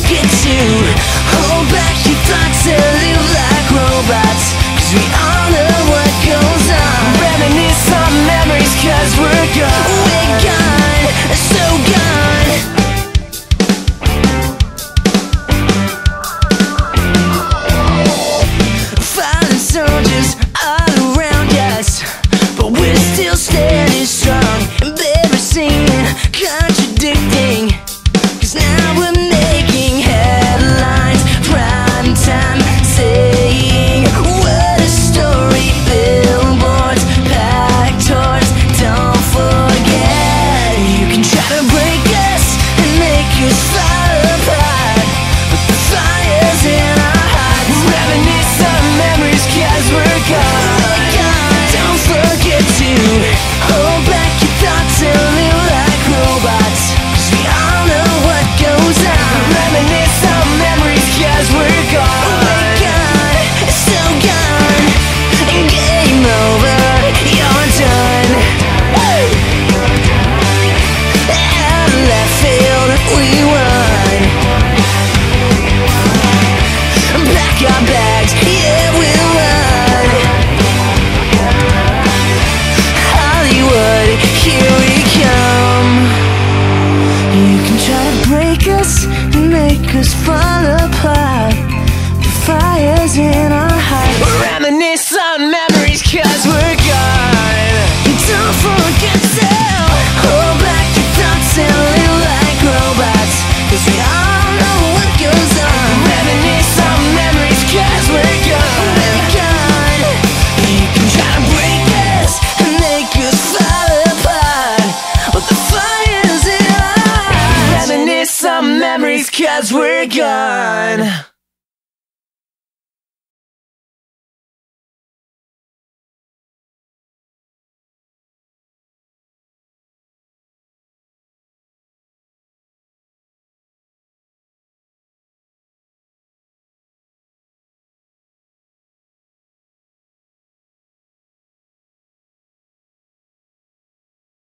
forget to hold back your thoughts and live like robots, 'cause we all know what goes on. Reminisce on memories 'cause we're gone. We're gone, so gone. Fallen soldiers all around us, but we're still standing strong, embarrassing and contradicting, 'cause now we're making headlines, prime time saying what a story. Billboards, packed tours, don't forget. You can try to break us and make us fall apart, but the fire's in our hearts. Reminisce on memories 'cause we're gone. Don't forget to hold back your thoughts and live like robots, 'cause we all know what goes on. Reminisce on memories 'cause we're gone. We're gone, so gone. Game over, you're done. Out of left field, we won. Pack our bags, yeah, we'll run. Hollywood, here we come. You can try to break us and make us fall apart. The fire's in our hearts. Reminisce on memories 'cause we're gone. Don't forget to hold back your thoughts and live like robots, 'cause we all know what goes on. Reminisce on memories 'cause we're gone. We're gone. You can try to break us and make us fall apart, but the fire's in our hearts. Reminisce on memories 'cause we're gone.